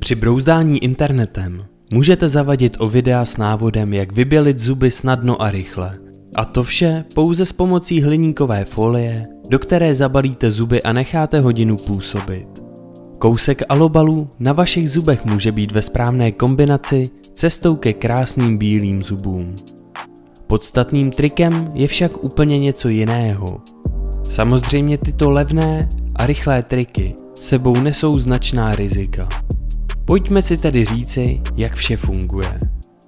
Při brouzdání internetem můžete zavadit o videa s návodem, jak vybělit zuby snadno a rychle. A to vše pouze s pomocí hliníkové folie, do které zabalíte zuby a necháte hodinu působit. Kousek alobalu na vašich zubech může být ve správné kombinaci cestou ke krásným bílým zubům. Podstatným trikem je však úplně něco jiného. Samozřejmě tyto levné a rychlé triky sebou nesou značná rizika. Pojďme si tedy říci, jak vše funguje.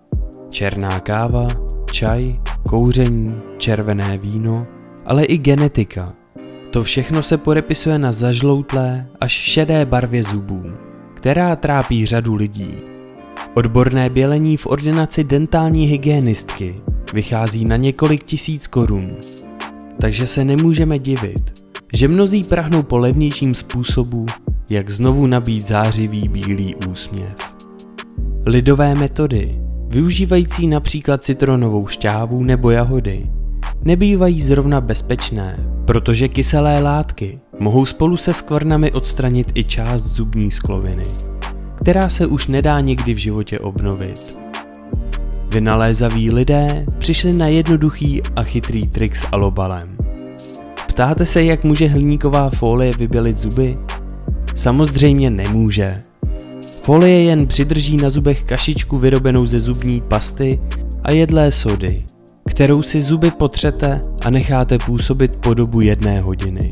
Černá káva, čaj, kouření, červené víno, ale i genetika. To všechno se podepisuje na zažloutlé až šedé barvě zubů, která trápí řadu lidí. Odborné bělení v ordinaci dentální hygienistky vychází na několik tisíc korun. Takže se nemůžeme divit, že mnozí prahnou po levnějším způsobu, jak znovu nabít zářivý bílý úsměv. Lidové metody, využívající například citronovou šťávu nebo jahody, nebývají zrovna bezpečné, protože kyselé látky mohou spolu se skvrnami odstranit i část zubní skloviny, která se už nedá nikdy v životě obnovit. Vynalézaví lidé přišli na jednoduchý a chytrý trik s alobalem. Ptáte se, jak může hliníková folie vybělit zuby? Samozřejmě nemůže. Folie jen přidrží na zubech kašičku vyrobenou ze zubní pasty a jedlé sody, kterou si zuby potřete a necháte působit po dobu 1 hodiny.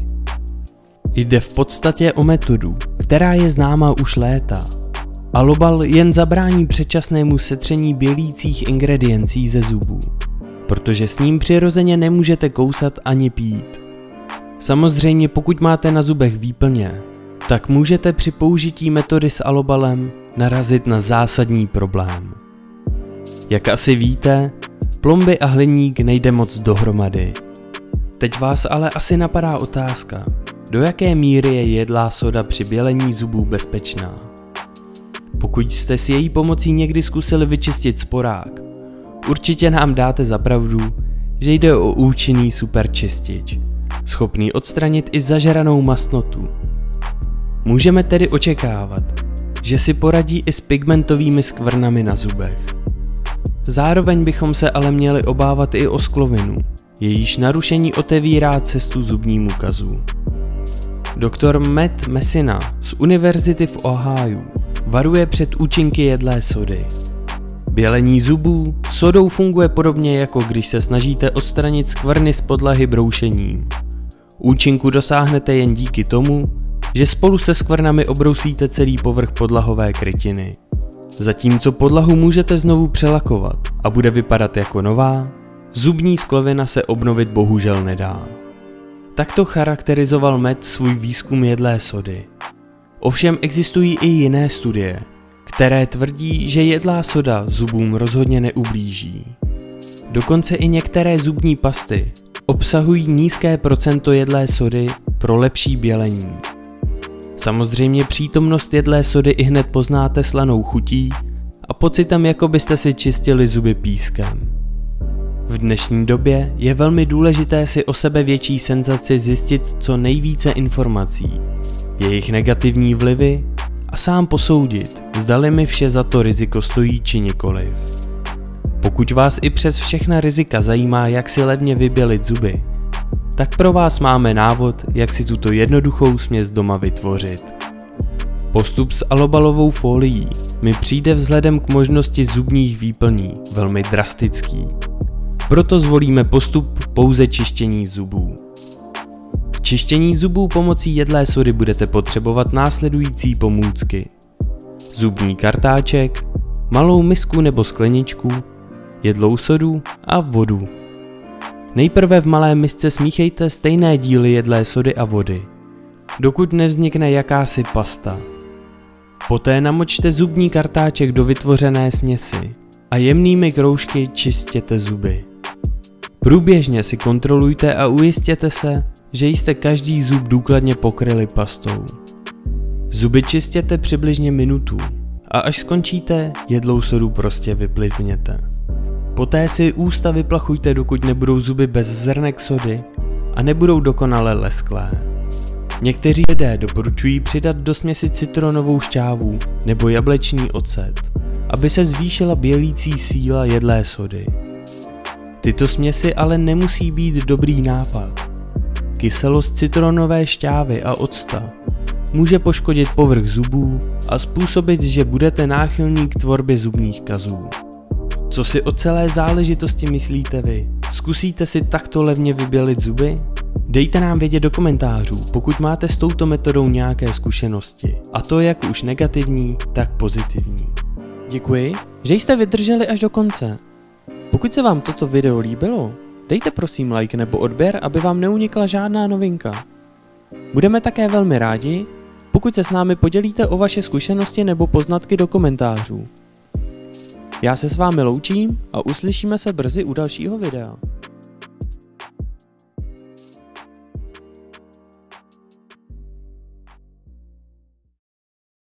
Jde v podstatě o metodu, která je známá už léta. Alobal jen zabrání předčasnému setření bělících ingrediencí ze zubů, protože s ním přirozeně nemůžete kousat ani pít. Samozřejmě pokud máte na zubech výplně, tak můžete při použití metody s alobalem narazit na zásadní problém. Jak asi víte, plomby a hliník nejde moc dohromady. Teď vás ale asi napadá otázka, do jaké míry je jedlá soda při bělení zubů bezpečná. Pokud jste s její pomocí někdy zkusili vyčistit sporák, určitě nám dáte za pravdu, že jde o účinný superčistič, schopný odstranit i zažranou mastnotu. Můžeme tedy očekávat, že si poradí i s pigmentovými skvrnami na zubech. Zároveň bychom se ale měli obávat i o sklovinu, jejíž narušení otevírá cestu zubnímu kazu. Doktor Matt Messina z univerzity v Ohiu varuje před účinky jedlé sody. Bělení zubů sodou funguje podobně, jako když se snažíte odstranit skvrny z podlahy broušením. Účinku dosáhnete jen díky tomu, že spolu se skvrnami obrousíte celý povrch podlahové krytiny. Zatímco podlahu můžete znovu přelakovat a bude vypadat jako nová, zubní sklovina se obnovit bohužel nedá. Takto charakterizoval Matt svůj výzkum jedlé sody. Ovšem existují i jiné studie, které tvrdí, že jedlá soda zubům rozhodně neublíží. Dokonce i některé zubní pasty obsahují nízké procento jedlé sody pro lepší bělení. Samozřejmě přítomnost jedlé sody ihned poznáte slanou chutí a pocitem, jako byste si čistili zuby pískem. V dnešní době je velmi důležité si o sebevětší senzaci zjistit co nejvíce informací, jejich negativní vlivy a sám posoudit, zdali mi vše za to riziko stojí či nikoliv. Pokud vás i přes všechna rizika zajímá, jak si levně vybělit zuby, tak pro vás máme návod, jak si tuto jednoduchou směs doma vytvořit. Postup s alobalovou folií mi přijde vzhledem k možnosti zubních výplní velmi drastický. Proto zvolíme postup pouze čištění zubů. K čištění zubů pomocí jedlé sody budete potřebovat následující pomůcky: zubní kartáček, malou misku nebo skleničku, jedlou sodu a vodu. Nejprve v malé misce smíchejte stejné díly jedlé sody a vody, dokud nevznikne jakási pasta. Poté namočte zubní kartáček do vytvořené směsi a jemnými kroužky čistěte zuby. Průběžně si kontrolujte a ujistěte se, že jste každý zub důkladně pokryli pastou. Zuby čistěte přibližně minutu a až skončíte, jedlou sodu prostě vyplivněte. Poté si ústa vyplachujte, dokud nebudou zuby bez zrnek sody a nebudou dokonale lesklé. Někteří lidé doporučují přidat do směsi citronovou šťávu nebo jablečný ocet, aby se zvýšila bělící síla jedlé sody. Tyto směsi ale nemusí být dobrý nápad. Kyselost citronové šťávy a octa může poškodit povrch zubů a způsobit, že budete náchylní k tvorbě zubních kazů. Co si o celé záležitosti myslíte vy? Zkusíte si takto levně vybělit zuby? Dejte nám vědět do komentářů, pokud máte s touto metodou nějaké zkušenosti, a to jak už negativní, tak pozitivní. Děkuji, že jste vydrželi až do konce. Pokud se vám toto video líbilo, dejte prosím like nebo odběr, aby vám neunikla žádná novinka. Budeme také velmi rádi, pokud se s námi podělíte o vaše zkušenosti nebo poznatky do komentářů. Já se s vámi loučím a uslyšíme se brzy u dalšího videa.